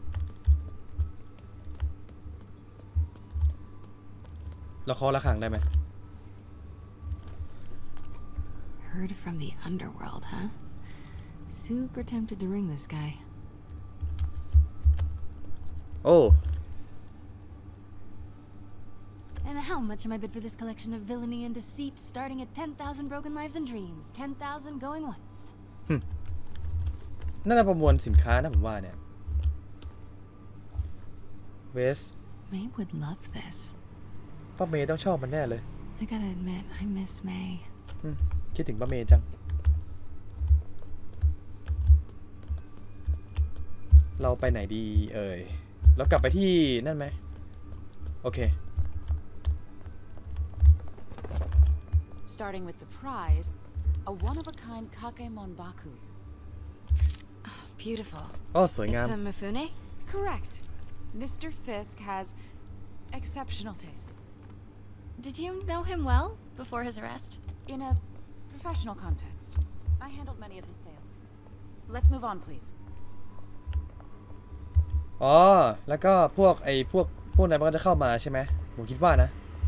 S1: เราเคาะระฆังได้ไหม
S13: Heard from the underworld, huh? Super tempted to ring this guy.
S1: โอ้
S8: And how much am I bid for this collection of villainy and deceit, starting at ten thousand broken lives and dreams, ten thousand going once?
S1: น่าจะประมวลสินค้านะผมว่าเนี่ยเวส
S13: May would love this.
S1: ป้าเมย์ต้องชอบมันแน่เลย
S13: I gotta admit, I miss May.
S1: คิดถึงป้าเมย์จังเราไปไหนดีเอ่ยเรากลับไปที่นั่นไหมโอเค
S12: Starting with the prize, a one-of-a-kind Kakemon Baku.
S8: Beautiful.
S1: อ๋อสวยงาม
S8: It's a Mifune?
S12: Correct. Mister Fisk has exceptional taste.
S8: Did you know him well before his arrest?
S12: In a professional context, I handled many of his sales. Let's move on, please.
S1: อ๋อแล้วก็พวกไอ้พวกพวกนั้นมันก็จะเข้ามาใช่ไหมผมคิดว่านะ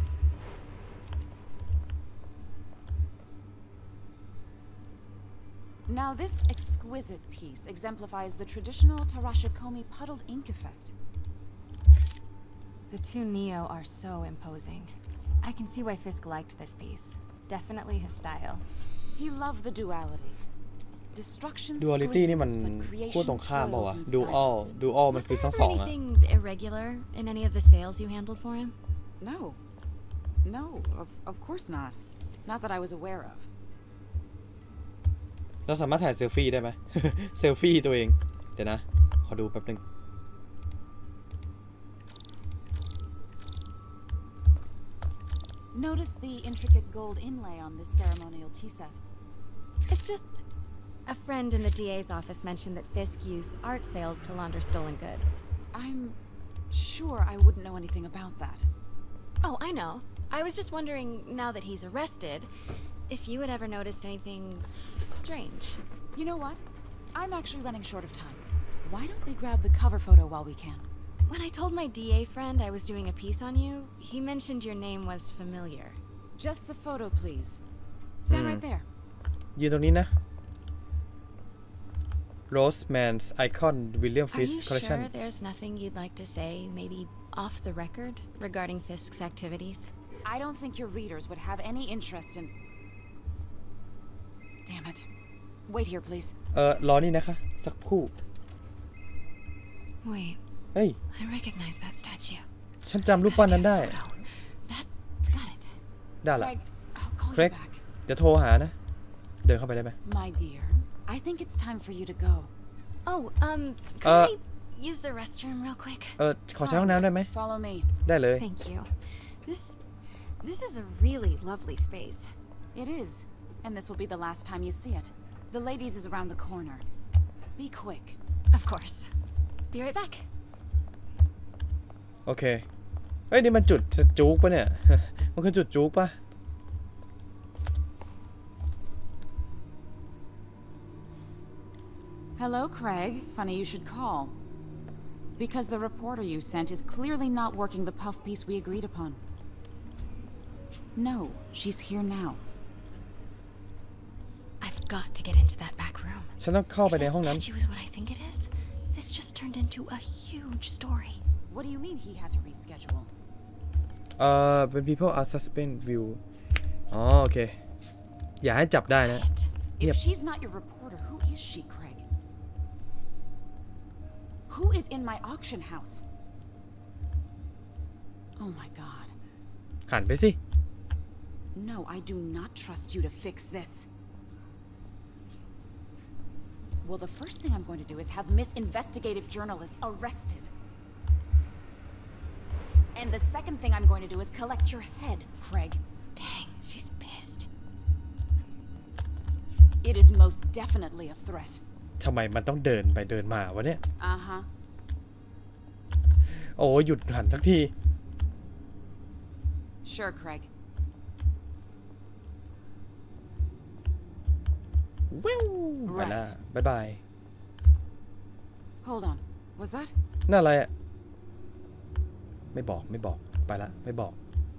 S12: Now this exquisite piece exemplifies the traditional Tarashikomi puddled ink effect.
S8: The two Neo are so imposing. I can see why Fisk liked this piece. Definitely his style.
S12: He loved the duality. Destruction
S1: duality นี่มันขั้วตรงข้ามเปล่าวะ dual dual มันคือทั้งสองอะ
S8: Anything irregular in any of the sales you handled for him?
S12: No. No, of, of course not. Not that I was aware of.
S1: เราสามารถถ่ายเซลฟี่ได้ไหม เซลฟี่ตัวเองเดี๋ยวนะขอดูแป๊บนึง
S12: Notice the intricate gold inlay on this ceremonial tea set.
S8: It's just a friend in the D A's office mentioned that Fisk used art sales to launder stolen goods.
S12: I'm sure I wouldn't know anything about that.
S8: Oh, I know. I was just wondering, now that he's arrested, if you had ever noticed anything strange.
S12: You know what? I'm actually running short of time. Why don't we grab the cover photo while we can?
S8: When I told my D A friend I was doing a piece on you, he mentioned your name was familiar.
S12: Just the photo, please. Stand right there.
S1: ยืนตรงนี้นะ Roseman's Icon William Fisk Collection.
S8: Are you sure there's nothing you'd like to say, maybe off the record, regarding Fisk's activities?
S12: I don't think your readers would have any interest in... Damn it. Wait here, please.
S1: เอ่อรอนี่นะคะสักครู่
S13: Wait.
S1: เฮ้ย
S13: I recognize that statue.
S1: ฉันจำรูปปั้นนั้นได้
S13: That got it.
S1: ได้ละ
S12: I'll call
S1: Craig
S12: you back.
S1: จะโทรหานะเดินเข้าไปได้ไหม
S12: My dear, I think it's time for you to go.
S8: Oh, um, can
S1: Uh,
S8: I use the restroom real quick?
S1: เออขอใช้ห้องน้ำได้ไหม
S12: Follow me.
S1: ได้เลย
S8: Thank you. This, this is a really lovely space.
S12: It is, and this will be the last time you see it. The ladies is around the corner. Be quick.
S8: Of course. Be right back.
S1: โอเคเฮ้ยนี่มันจุดจุกปะเนี่ย มันคือจุดจุกปะ
S12: Hello, Craig. Funny you should call. Because the reporter you sent is clearly not working the puff piece we agreed upon. No, she's here now.
S13: I've got to get into that back room.
S1: ฉันต้องเข้าไปในห้องนั้น
S13: If that statue is what I think it is, this just turned into a huge story.
S12: What do you mean he had to reschedule?
S1: เอ่อเป็น people are suspend view อ๋อโอเคอย่าให้จับได้นะ
S12: If she's not your reporter, who is she, Craig? Who is in my auction house? Oh my god.
S1: หันไปสิ
S12: No, I do not trust you to fix this. Well, the first thing I'm going to do is have Miss Investigative Journalist arrested. And the second thing I'm going to do is collect your head, Craig.
S13: Dang, she's pissed.
S12: It is most definitely a threat.
S1: ทำไมมันต้องเดินไปเดินมาวะเนี่ย
S12: Uh-huh.
S1: โอ้หยุดหันทักที
S12: Sure, Craig.
S1: วิวไปละบ๊ายบาย
S12: Hold on. Was that?
S1: น่าอะไรอ่ะไม่บอกไม่บอกไปละไม่บอก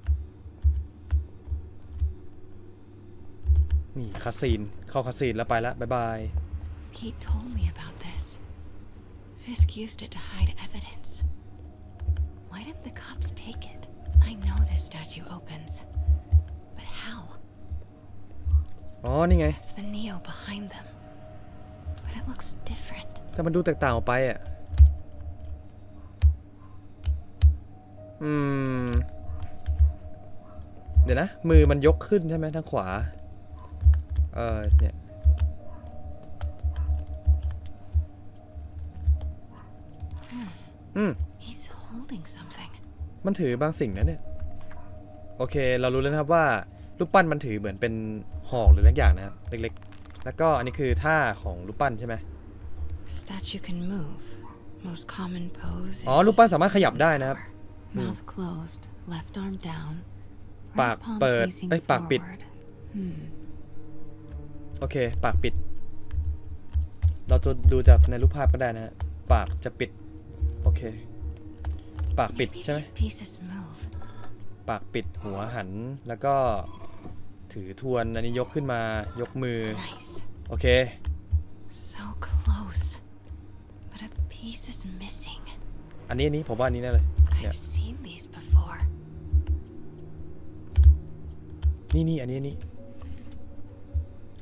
S1: นี่คาซีนเข้าคาซีนแล้วไปละบ๊ายบาย
S13: Pete told me about this. Fisk used it to hide evidence. Why didn't the cops take it? I know this statue opens. But how?
S1: อ๋อนี่ไง
S13: It's the Neo behind them. But it looks different.
S1: แต่มันดูแตกต่างออกไปอ่ะอืมเดี๋ยวนะมือมันยกขึ้นใช่ไหมทางขวาเออเนี่ยอืม
S13: He's holding something.
S1: มันถือบางสิ่งนะเนี่ยโอเคเรารู้แล้วนะครับว่ารูปปั้นมันถือเหมือนเป็นหอกหรืออะไรอย่างนะครับเล็กๆแล้วก็อันนี้คือท่าของรูปปั้นใช่ไหม
S13: Statue can move. Most common pose.
S1: อ๋อรูปปั้นสามารถขยับได้นะครับ
S13: Mouth closed, left arm down.
S1: ปากเปิดเอ้ยปากปิด
S13: Hmm.
S1: โอเคปากปิดเราจะดูจากในรูปภาพก็ได้นะฮะปากจะปิดโอเคปากปิดใช่ไหมปากปิดหัวหันแล้วก็ถือทวนอันนี้ยกขึ้นมายกมือโอเค
S13: So close, but a piece is missing.
S1: อันนี้อันนี้ผมว่าอันนี้แน่เลยเนี่ย
S13: I've seen these before.
S1: นี่นี่อันนี้อันนี้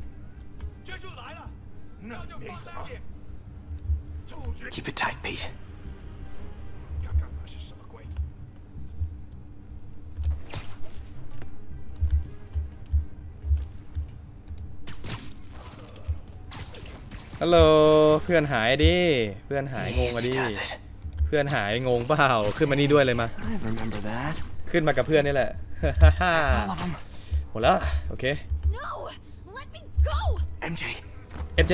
S2: Keep it tight, Pete.
S10: 刚刚那是什么鬼？
S1: ฮัลโหลเพื่อนหายดิเพื่อนหายงงอะดิเพื่อนหายงงเปล่าขึ้นมานี่ด้วยเลยมาขึ้นมากับเพื่อนนี่แหละ หมดแล้วโอเค เอ็ม เจ เอ็ม เจ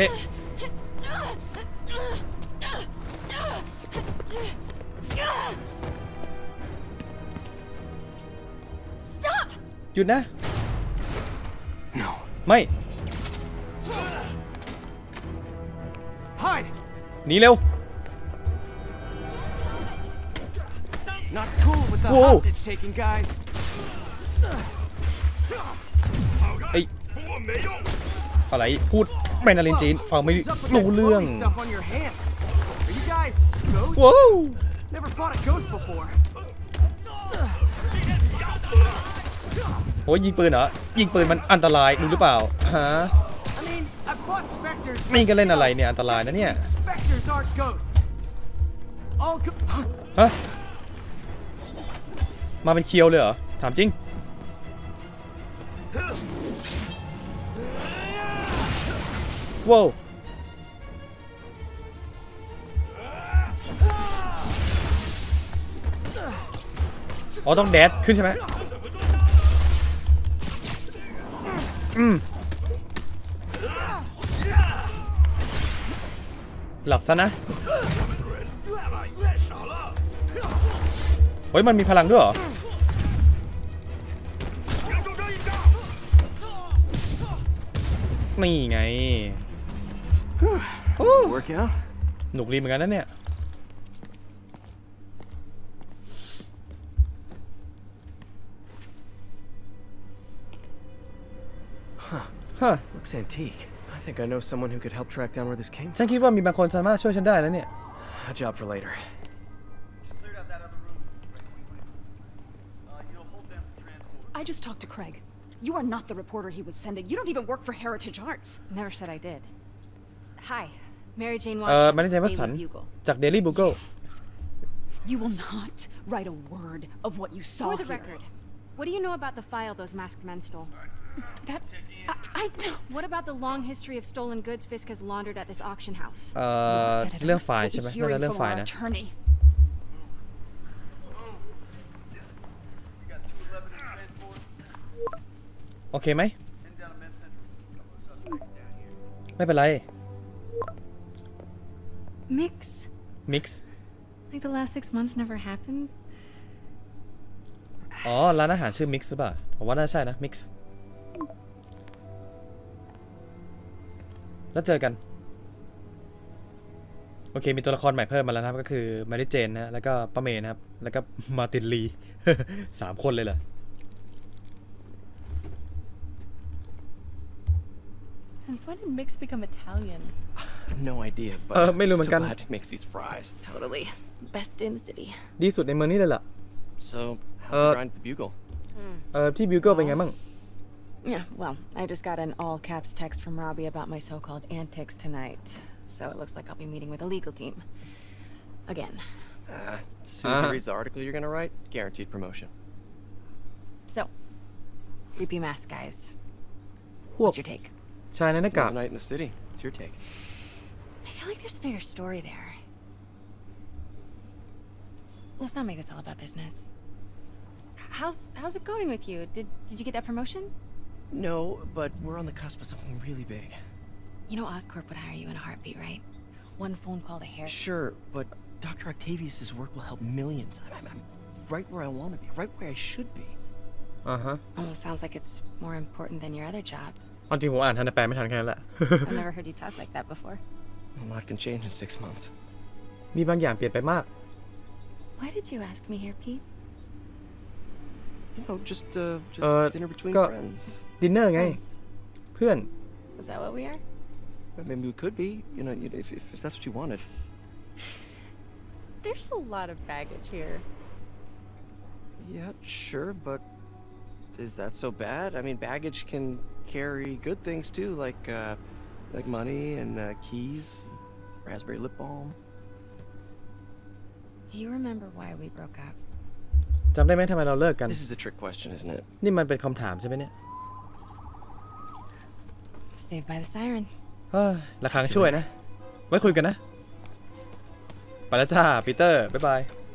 S1: หยุดนะ ไม่ หนีเร็ว
S2: Not cool with the hostage taking, guys.
S1: ไอ้อะไรพูดเป็นอลินจีนฟังไม่รู้เรื่อง ว้าว
S2: Never fought a ghost before.
S1: โอ้ยยิงปืนเหรอยิงปืนมันอันตรายรู้หรือเปล่าฮะนี่ก็เล่นอะไรเนี่ยอันตรายนะเนี่ยฮะมาเป็นเคียวเลยเหรอถามจริงว้าวอ๋อต้องแดดขึ้นใช่ไหมอืมหลับซะนะเฮ้ยมันมีพลังด้วยเหรอนี่ไงหนุกรีเหมือนกันนะเนี่ยฮะ
S2: Looks antique. I think I know someone who could help track down where this came
S1: ฉันคิดว่ามีบางคนสามารถช่วยฉันได้แล้วเนี่ย
S2: A job for later.
S12: I just talked to Craig. You are not the reporter he was sending. You don't even work for Heritage Arts.
S8: Never said I did. Hi, Mary Jane
S1: เอ่อ
S8: Watson.
S1: มาริเจนวัตสัน จาก Daily Bugle.
S12: You will not write a word of what you saw
S8: For the
S12: here.
S8: record, what do you know about the file those masked men stole?
S12: That I, I don't.
S8: What about the long history of stolen goods Fisk has laundered at this auction house?
S1: เอ่อเรื่องไฟล์ใช่ไหมน่าจะเรื่องไฟล์นะโอเคไหมไม่เป็นไร
S8: Mix.
S1: Mix.
S8: Like the last six months never happened.
S1: อ๋อร้านอาหารชื่อ Mix หรือเปล่าผมว่าน่าใช่นะ Mix แล้วเจอกันโอเคมีตัวละครใหม่เพิ่มมาแล้วนะครับก็คือมาริเจนนะแล้วก็ป้าเมย์นะครับแล้วก็มาร์ตินลี สามคนเลยเหรอ
S14: Since when did Mix become Italian?
S2: No idea, but
S1: Uh,
S2: I'm
S1: ไม่รู้เหมือน
S2: still
S1: กัน
S2: glad he makes these fries.
S14: Totally. Best in the city.
S1: ดีสุดในเมืองนี้เลยล่ะ
S2: So, how's
S1: Uh,
S2: the grind at the Bugle?
S1: เอ่อที่บิวเกิลเป็นไงบ้าง
S7: Yeah, well, I just got an all-caps text from Robbie about my so-called antics tonight. So it looks like I'll be meeting with the legal team. Again.
S2: Uh, as soon as he reads the article you're gonna write, guaranteed promotion.
S7: So, creepy mask guys. What's your take?
S1: ชายในหน้ากาก
S2: It's another night in the city. What's your take?
S7: I feel like there's a bigger story there. Let's not make this all about business.
S8: How's how's it going with you? Did did you get that promotion?
S2: No, but we're on the cusp of something really big.
S7: You know Oscorp would hire you in a heartbeat, right? One phone call to hair.
S2: Sure, but Doctor Octavius's work will help millions. I'm, I'm right where I want to be, right where I should be.
S1: Uh-huh.
S7: Almost sounds like it's more important than your other job.
S1: เอาจริงผมอ่านทันแต่แปลไม่ทันแค่นั้นแหละ
S7: I've never heard you talk like that before.
S2: A lot can change in six months.
S1: มีบางอย่างเปลี่ยนไปมาก
S7: Why did you ask me here, Pete?
S2: You know, just uh, just
S1: Uh,
S2: dinner between
S1: go-
S2: friends.
S1: ดินเนอร์ไง เพื่อน
S14: Is that what we are?
S2: I mean, we could be. You know, you- if, if if that's what you wanted.
S14: There's a lot of baggage here.
S2: Yeah, sure, but is that so bad? I mean, baggage can carry good things too, like uh, like money and uh, keys, raspberry lip balm.
S7: Do you remember why we broke up?
S1: จำได้ไหมทำไมเราเลิกกัน
S2: This is a trick question, isn't it?
S1: นี่มันเป็นคำถามใช่ไหมเนี่ย
S7: Saved by the siren.
S1: เฮ้ยระฆังช่วยนะ ไว้คุยกันนะ ไปแล้วจ้าปีเตอร์ บ๊ายบาย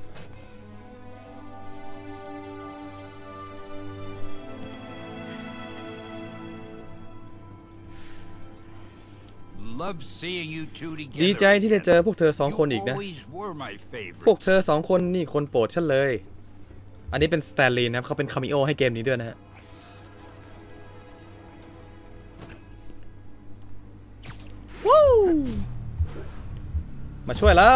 S11: Love seeing you two together.
S1: ดีใจที่ได้เจอพวกเธอสองคนอีกนะ
S11: You always were my favorite.
S1: พวกเธอสองคนนี่คนโปรดฉันเลย อันนี้เป็นสแตนลีย์นะครับเขาเป็นคามิโอให้เกมนี้ด้วยนะฮะวู้มาช่วยแล้ว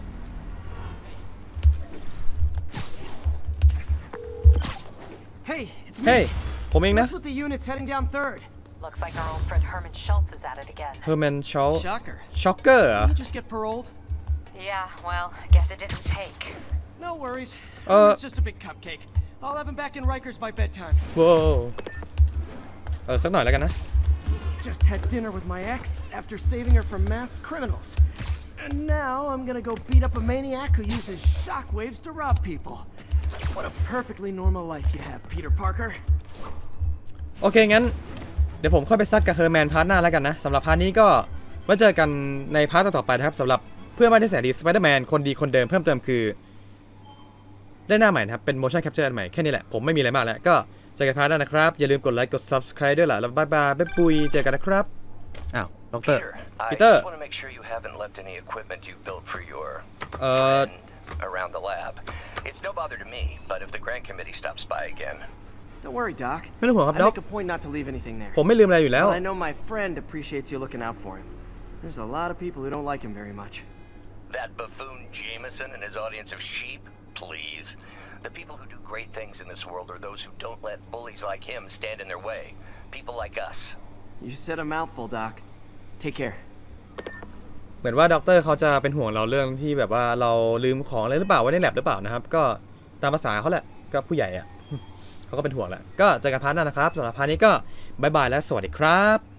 S2: Hey, it's
S1: เฮ้ย ผมเองนะ
S2: What's with the units heading down third?
S9: Looks like our old friend Herman Schultz is at it again.
S1: เฮอร์แมนชอล
S2: Shocker.
S1: ช็อกเกอร์เหรอ
S2: Did you just get paroled?
S9: Yeah, well, I guess it didn't take.
S2: No worries.
S1: Uh,
S2: it's just a big cupcake. I'll have him back in Rikers by bedtime.
S1: ว้าวเออสักหน่อยแล้วกันนะ
S2: Just had dinner with my ex after saving her from masked criminals. And now I'm gonna go beat up a maniac who uses shockwaves to rob people. What a perfectly normal life you have, Peter Parker.
S1: โอเคงั้นเดี๋ยวผมค่อยไปซัดกับเฮอร์แมนพาร์ทหน้าแล้วกันนะสำหรับพาร์ทนี้ก็ไว้เจอกันในพาร์ทต่อๆไปนะครับสำหรับเพื่อนบ้านที่แสนดีสไปเดอร์แมนคนดีคนเดิมเพิ่มเติมคือได้หน้าใหม่นะครับเป็น motion capture อันใหม่แค่นี้แหละผมไม่มีอะไรมากแล้วก็เจอกันพาร์ทหน้านะครับอย่าลืมกดไลค์กด subscribe ด้วยล่ะแล้วบ๊ายบายบ๊ายปุยเจอกันนะครับอ้าวดร.
S5: Peter I want to make sure you haven't left any equipment you built for your friend around the lab. It's no bother to me, but if the grant committee stops by again.
S2: Don't worry, Doc.
S1: ไม่ต้องห่วงครับ
S2: I
S1: ด็อก
S2: make a point not to leave anything there.
S1: ผมไม่ลืมอะไรอยู่แล้ว
S2: I know my friend appreciates you looking out for him. There's a lot of people who don't like him very much.
S5: That buffoon Jameson and his audience of sheep? Please. The people who do great things in this world are those who don't let bullies like him stand in their way. People like us.
S2: You said a mouthful, Doc. Take care.
S1: เหมือนว่าด็อกเตอร์เขาจะเป็นห่วงเราเรื่องที่แบบว่าเราลืมของอะไรหรือเปล่าไว้ในแลบหรือเปล่านะครับก็ตามภาษาเขาแหละก็ผู้ใหญ่อะ เขาก็เป็นห่วงแหละก็เจอกันพาร์ทหน้านะครับสำหรับพาร์ทนี้ก็บายบายและสวัสดีครับ